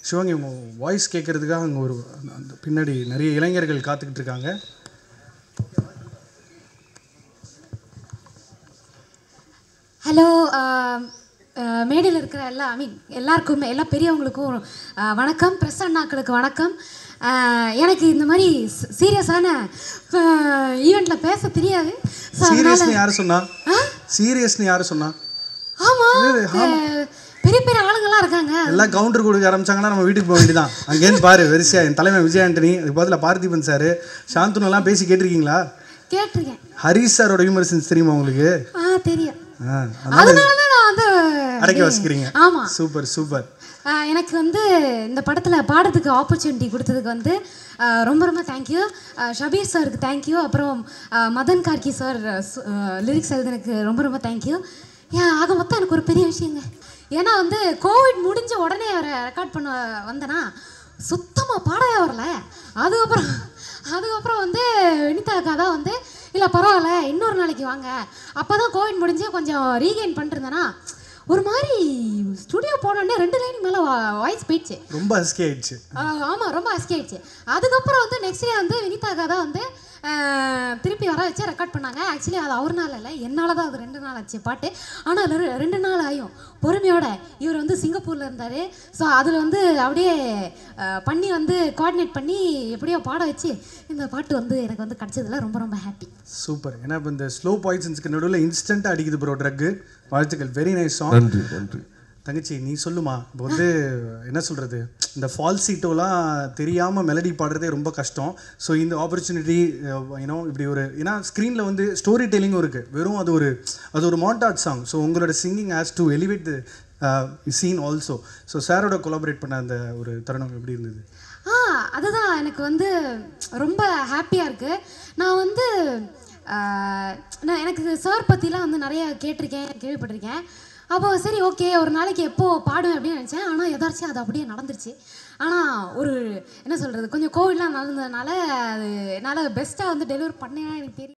சிவங்கி உங்கள் வாய்ஸ் கேட்குறதுக்காக அங்கே ஒரு அந்த பின்னாடி நிறைய இளைஞர்கள் காத்துக்கிட்டு இருக்காங்க. ஹலோ, மேடையில் இருக்கிற எல்லாருக்குமே எல்லா பெரியவங்களுக்கும் வணக்கம், ப்ரெஸ் அண்ணாக்களுக்கு வணக்கம். எனக்கு இந்த மாதிரி சீரியஸான ஈவெண்ட்டில் பேச தெரியாது. சீரியஸ்னு யார் சொன்னா? சீரியஸ்னு யார் சொன்னா? ஆமாம், பெரிய பெரிய ஆளுங்கள்லாம் இருக்காங்க. எல்லாம் கவுண்டர் கொடுக்க ஆரம்பிச்சாங்கன்னா நம்ம வீட்டுக்கு போக வேண்டியதான். அங்கேருந்து பாரு வரிசையா என் தலைமை விஜய் ஆண்டனி, அதுக்கு பதில் பார்த்திபன் சார், சாந்தனுலாம் பேசி கேட்டிருக்கீங்களா? கேட்டிருக்கேன். ஹரிஷ் சாரோட விமர்சனம் தெரியுமா உங்களுக்கு? தெரியும். அதனால தான் நான் வந்து அடக்கி வசிக்கிறீங்க. ஆமாம், சூப்பர் சூப்பர். எனக்கு வந்து இந்த படத்தில் பாடுறதுக்கு ஆப்பர்ச்சுனிட்டி கொடுத்ததுக்கு வந்து ரொம்ப ரொம்ப தேங்க்யூ. ஷபீர் சாருக்கு தேங்க்யூ. அப்புறம் மதன் கார்கி சார் லிரிக்ஸ் எழுதுனதுக்கு ரொம்ப ரொம்ப தேங்க்யூ. ஆக மொத்தம் எனக்கு ஒரு பெரிய விஷயங்க. ஏன்னா வந்து கோவிட் முடிஞ்ச உடனே அவரை ரெக்கார்ட் பண்ண வந்தேன்னா சுத்தமாக பாடவே வரல. அதுக்கப்புறம் வந்து வினிதாக்கா தான் வந்து இல்லை பரவாயில்ல இன்னொரு நாளைக்கு வாங்க, அப்போ தான் கோவிட் முடிஞ்சு கொஞ்சம் ரீகெயின் பண்ணிருந்தேன்னா ஒரு மாதிரி ஸ்டுடியோ போனோடனே 2 லைனுக்கு மேலே வாய்ஸ் போயிடுச்சு. ரொம்ப அஸ்கி ஆயிடுச்சு. ஆமாம், ரொம்ப அஸ்கி ஆயிடுச்சு. அதுக்கப்புறம் வந்து நெக்ஸ்ட் டே வந்து வினிதாக்கா தான் வந்து திருப்பி வர வச்சு ரெக்கார்ட் பண்ணாங்க. ஆக்சுவலி அது அவர்னால இல்லை, என்னால் தான் அது 2 நாள் ஆச்சு பாட்டு. ஆனால் 2 நாள் ஆகும் பொறுமையோட. இவர் வந்து சிங்கப்பூரில் இருந்தார். ஸோ அதில் வந்து அப்படியே பண்ணி வந்து கோஆர்டினேட் பண்ணி எப்படியோ பாட வச்சு இந்த பாட்டு வந்து எனக்கு வந்து கிடச்சதில் ரொம்ப ரொம்ப ஹாப்பி. சூப்பர். ஏன்னா இப்போ இந்த ஸ்லோ பாய்சன்ஸ்க்கு நடுவில் இன்ஸ்டண்ட்டாக அடிக்குது ப்ரோ ட்ரக்கு. வாழ்த்துக்கள், வெரி நைஸ் சாங். நன்றி நன்றி. தங்கச்சி நீ சொல்லுமா, இப்போ வந்து என்ன சொல்கிறது, இந்த ஃபால்சீட்டோலாம் தெரியாமல் மெலடி பாடுறதே ரொம்ப கஷ்டம். ஸோ இந்த ஆப்பர்ச்சுனிட்டி யூனோ இப்படி ஒரு, ஏன்னா ஸ்க்ரீனில் வந்து ஸ்டோரி டெல்லிங்கும் இருக்குது, வெறும் அது ஒரு மாண்டாட் சாங். ஸோ உங்களோட singing has to elevate the scene also. So சாரோட கொலாபரேட் பண்ண அந்த ஒரு தருணம் எப்படி இருந்தது? அதுதான் எனக்கு வந்து ரொம்ப ஹாப்பியாக இருக்குது. நான் வந்து எனக்கு சார் பற்றிலாம் வந்து நிறைய கேள்விப்பட்டிருக்கேன். அப்போ சரி ஓகே ஒரு நாளைக்கு எப்போ பாடுவேன் அப்படின்னு நினச்சேன். ஆனால் எதாச்சும் அது அப்படியே நடந்துருச்சு. ஆனால் ஒரு என்ன சொல்கிறது, கொஞ்சம் கோவிட்லாம் நடந்ததுனால அது என்னால் பெஸ்ட்டாக வந்து டெலிவரி பண்ணேன்னா எனக்கு தெரியும்.